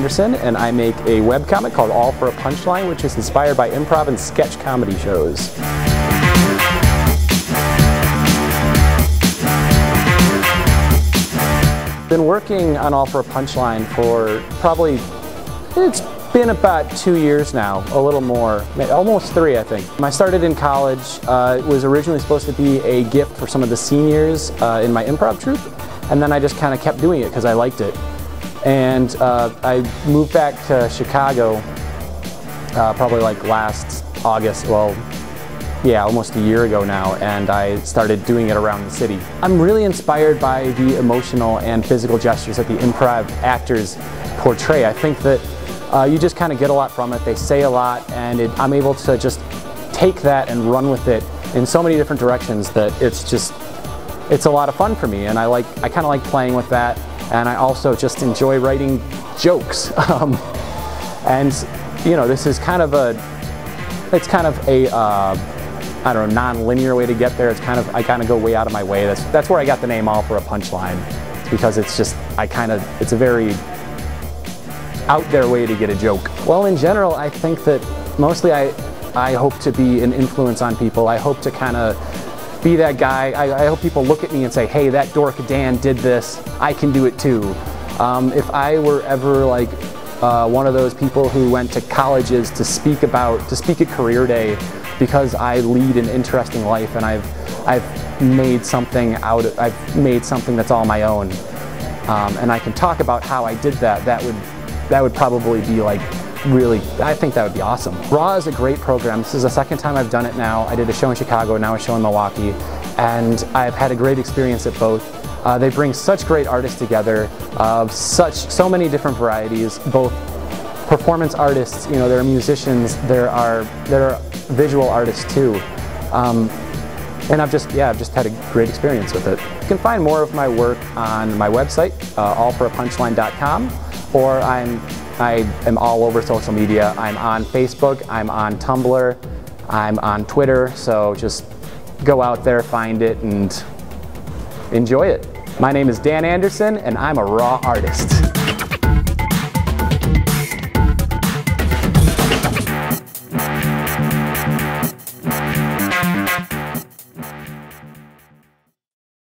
Anderson, and I make a webcomic called All for a Punchline, which is inspired by improv and sketch comedy shows. Been working on All for a Punchline for probably, it's been about 2 years now, a little more, almost 3 I think. I started in college. It was originally supposed to be a gift for some of the seniors in my improv troupe, and then I just kind of kept doing it because I liked it. And I moved back to Chicago probably like last August, well, yeah, almost a year ago now, and I started doing it around the city. I'm really inspired by the emotional and physical gestures that the improv actors portray. I think that you just kind of get a lot from it. They say a lot, and I'm able to just take that and run with it in so many different directions that it's a lot of fun for me, and I kind of like playing with that, and I also just enjoy writing jokes. And you know, this is kind of a I don't know, non-linear way to get there. I kind of go way out of my way. That's where I got the name All for a Punchline. It's because it's just, it's a very out there way to get a joke. Well, in general, I think that mostly I hope to be an influence on people. I hope to kind of be that guy. I hope people look at me and say, hey, that dork Dan did this, I can do it too. If I were ever like one of those people who went to colleges to speak at career day because I lead an interesting life and I've made something that's all my own, and I can talk about how I did that, that would probably be like really, I think that would be awesome. RIZZO is a great program. This is the second time I've done it now. I did a show in Chicago, now a show in Milwaukee, and I've had a great experience at both. They bring such great artists together of so many different varieties, both performance artists, you know, there are musicians, there are visual artists too. And I've just had a great experience with it. You can find more of my work on my website, allforapunchline.com, or I am all over social media. I'm on Facebook, I'm on Tumblr, I'm on Twitter, so just go out there, find it, and enjoy it. My name is Dan Anderson, and I'm a raw artist.